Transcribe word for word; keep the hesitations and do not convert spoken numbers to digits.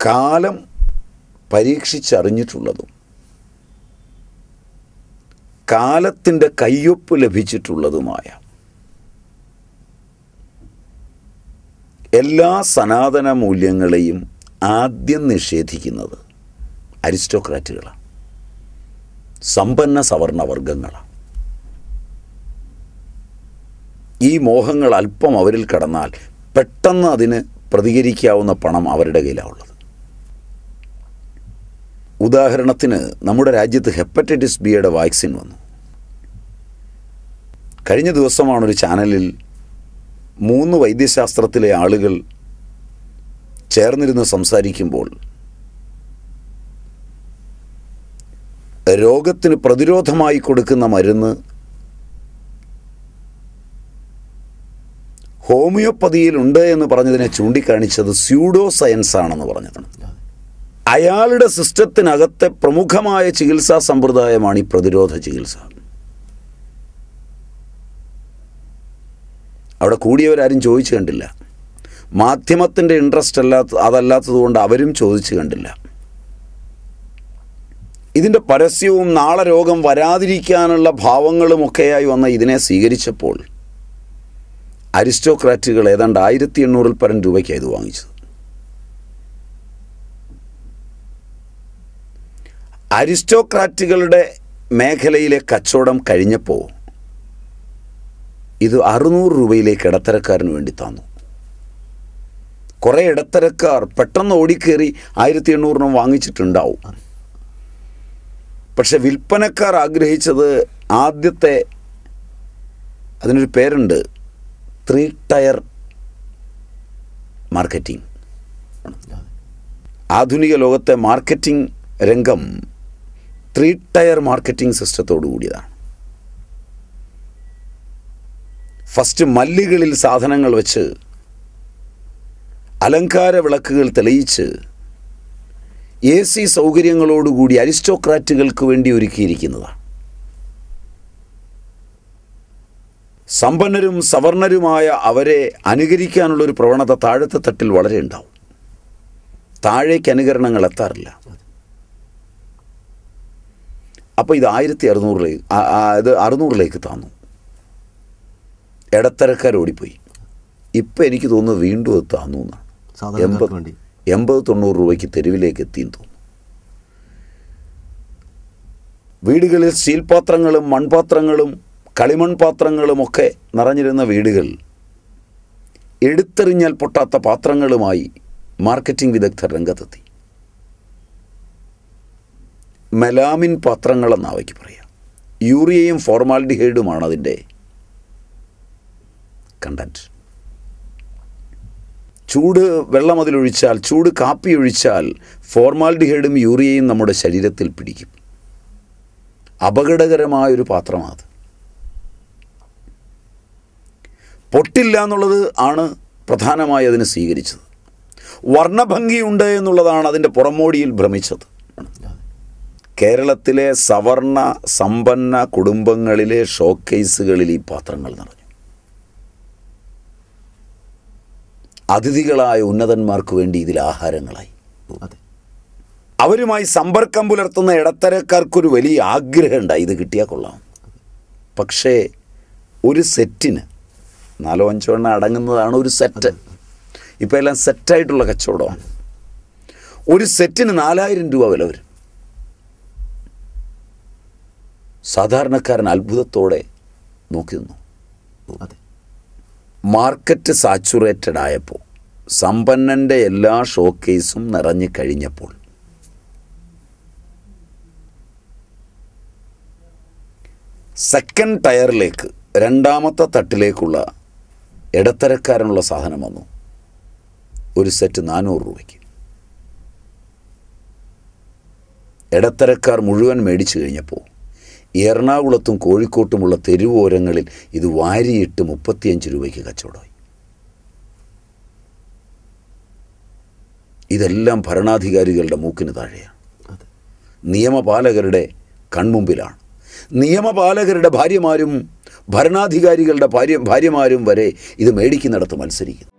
കാലം പരീക്ഷിച്ചറിഞ്ഞിട്ടുള്ളതും കാലത്തിൻ്റെ കയ്യൊപ്പ് ലഭിച്ചിട്ടുള്ളതുമായ എല്ലാ സനാതന മൂല്യങ്ങളെയും ആദ്യം നിഷേധിക്കുന്നത് അരിസ്റ്റോക്രാറ്റുകളാണ്, സമ്പന്ന സവർണവർഗങ്ങളാണ്. ഈ മോഹങ്ങൾ അല്പം അവരിൽ കടന്നാൽ പെട്ടെന്ന് അതിന് പ്രതികരിക്കാവുന്ന പണം അവരുടെ കയ്യിലാണുള്ളത്. ഉദാഹരണത്തിന് നമ്മുടെ രാജ്യത്ത് ഹെപ്പറ്റൈറ്റിസ് ബിയുടെ വാക്സിൻ വന്നു. കഴിഞ്ഞ ദിവസമാണൊരു ചാനലിൽ മൂന്ന് വൈദ്യശാസ്ത്രത്തിലെ ആളുകൾ ചേർന്നിരുന്ന് സംസാരിക്കുമ്പോൾ രോഗത്തിന് പ്രതിരോധമായി കൊടുക്കുന്ന മരുന്ന് ഹോമിയോപ്പതിയിലുണ്ട് എന്ന് പറഞ്ഞതിനെ ചൂണ്ടിക്കാണിച്ചത് സ്യൂഡോ സയൻസ് ആണെന്ന് പറഞ്ഞതാണ്. അയാളുടെ സിസ്റ്റത്തിനകത്തെ പ്രമുഖമായ ചികിത്സാ സമ്പ്രദായമാണ് ഈ പ്രതിരോധ ചികിത്സ. അവിടെ കൂടിയവരാരും ചോദിച്ചു കണ്ടില്ല. മാധ്യമത്തിൻ്റെ ഇൻട്രസ്റ്റ് അല്ലാത്ത അതല്ലാത്തത് കൊണ്ട് അവരും ചോദിച്ചു കണ്ടില്ല. ഇതിൻ്റെ പരസ്യവും നാളെ രോഗം വരാതിരിക്കാനുള്ള ഭാവങ്ങളുമൊക്കെയായി വന്ന ഇതിനെ സ്വീകരിച്ചപ്പോൾ അരിസ്റ്റോക്രാറ്റുകൾ ഏതാണ്ട് ആയിരത്തി എണ്ണൂറിൽ പരം രൂപയ്ക്കാണ് ഇത് വാങ്ങിച്ചത്. അരിസ്റ്റോക്രാറ്റുകളുടെ മേഖലയിലെ കച്ചവടം കഴിഞ്ഞപ്പോൾ ഇത് അറുന്നൂറ് രൂപയിലേക്ക് ഇടത്തരക്കാരന് വേണ്ടി തന്നു. കുറേ ഇടത്തരക്കാർ പെട്ടെന്ന് ഓടിക്കേറി ആയിരത്തി എണ്ണൂറിനും വാങ്ങിച്ചിട്ടുണ്ടാവും. പക്ഷെ വിൽപ്പനക്കാർ ആഗ്രഹിച്ചത് ആദ്യത്തെ, അതിനൊരു പേരുണ്ട്, ത്രീ ടയർ മാർക്കറ്റിംഗ്. ആധുനിക ലോകത്തെ മാർക്കറ്റിംഗ് രംഗം ത്രീ ടയർ മാർക്കറ്റിംഗ് സിസ്റ്റത്തോടു കൂടിയതാണ്. ഫസ്റ്റ് മല്ലുകളിൽ സാധനങ്ങൾ വെച്ച് അലങ്കാര വിളക്കുകൾ തെളിയിച്ച് എ സി സൗകര്യങ്ങളോടുകൂടി അരിസ്റ്റോക്രാറ്റുകൾക്ക് വേണ്ടി ഒരുക്കിയിരിക്കുന്നതാണ്. സമ്പന്നരും സവർണരുമായ അവരെ അനുകരിക്കാനുള്ളൊരു പ്രവണത താഴത്തെ തട്ടിൽ വളരെ ഉണ്ടാവും. താഴേക്ക് അനുകരണങ്ങൾ എത്താറില്ല. അപ്പോൾ ഇത് ആയിരത്തി അറുന്നൂറിലേക്ക് ഇത് അറുന്നൂറിലേക്ക് താന്നു. ഇടത്തരക്കാർ ഓടിപ്പോയി. ഇപ്പം എനിക്ക് തോന്നുന്നു വീണ്ടും അത് താന്നു എന്നാണ്. എൺപത് എൺപത് തൊണ്ണൂറ് രൂപയ്ക്ക് തെരുവിലേക്ക് എത്തിയെന്ന് തോന്നുന്നു. വീടുകളിൽ സ്റ്റീൽ പാത്രങ്ങളും മൺപാത്രങ്ങളും കളിമൺ പാത്രങ്ങളുമൊക്കെ നിറഞ്ഞിരുന്ന വീടുകൾ എടുത്തെറിഞ്ഞാൽ പൊട്ടാത്ത പാത്രങ്ങളുമായി മാർക്കറ്റിംഗ് വിദഗ്ധർ രംഗത്തെത്തി. മെലാമിൻ പാത്രങ്ങളെന്ന് അവയ്ക്ക് പറയാം. യൂറിയയും ഫോർമാൽഡിഹൈഡുമാണ് അതിൻ്റെ കണ്ടൻറ്റ്. ചൂട് വെള്ളം അതിലൊഴിച്ചാൽ, ചൂട് കാപ്പി ഒഴിച്ചാൽ ഫോർമാൽഡിഹൈഡും യൂറിയയും നമ്മുടെ ശരീരത്തിൽ പിടിക്കും. അപകടകരമായൊരു പാത്രമാണ്. പൊട്ടില്ല എന്നുള്ളത് ആണ് പ്രധാനമായി അതിന് സ്വീകരിച്ചത്. വർണ്ണഭംഗിയുണ്ട് എന്നുള്ളതാണ് അതിൻ്റെ പുറമോടിയിൽ ഭ്രമിച്ചത്. കേരളത്തിലെ സവർണ സമ്പന്ന കുടുംബങ്ങളിലെ ഷോക്കേസുകളിൽ ഈ പാത്രങ്ങൾ നിറഞ്ഞു. അതിഥികളായ ഉന്നതന്മാർക്ക് വേണ്ടി ഇതിൽ ആഹാരങ്ങളായി. അവരുമായി സമ്പർക്കം പുലർത്തുന്ന ഇടത്തരക്കാർക്കൊരു വലിയ ആഗ്രഹം ഉണ്ടായി, ഇത് കിട്ടിയാൽ കൊള്ളാം. പക്ഷേ ഒരു സെറ്റിന് നാലോ അഞ്ചോ എണ്ണം അടങ്ങുന്നതാണ് ഒരു സെറ്റ്. ഇപ്പം എല്ലാം സെറ്റായിട്ടുള്ള കച്ചവടമാണ്. ഒരു സെറ്റിന് നാലായിരം രൂപ വില വരും. സാധാരണക്കാരൻ അത്ഭുതത്തോടെ നോക്കി നിന്നു. മാർക്കറ്റ് സാച്ചുറേറ്റഡ് ആയപ്പോൾ, സമ്പന്നൻ്റെ എല്ലാ ഷോക്കേസും നിറഞ്ഞു കഴിഞ്ഞപ്പോൾ സെക്കൻഡ് ടയറിലേക്ക്, രണ്ടാമത്തെ തട്ടിലേക്കുള്ള ഇടത്തരക്കാരനുള്ള സാധനം വന്നു. ഒരു സെറ്റ് നാനൂറ് രൂപയ്ക്ക്. ഇടത്തരക്കാർ മുഴുവൻ മേടിച്ചു കഴിഞ്ഞപ്പോൾ എറണാകുളത്തും കോഴിക്കോട്ടുമുള്ള തെരുവോരങ്ങളിൽ ഇത് വാരിയിട്ട് മുപ്പത്തിയഞ്ച് രൂപയ്ക്ക് കച്ചവടമായി. ഇതെല്ലാം ഭരണാധികാരികളുടെ മൂക്കിന് താഴെയാണ്, നിയമപാലകരുടെ കൺമുമ്പിലാണ്. നിയമപാലകരുടെ ഭാര്യമാരും ഭരണാധികാരികളുടെ ഭാര്യ ഭാര്യമാരും വരെ ഇത് മേടിക്കുന്നിടത്ത് മത്സരിക്കുന്നു.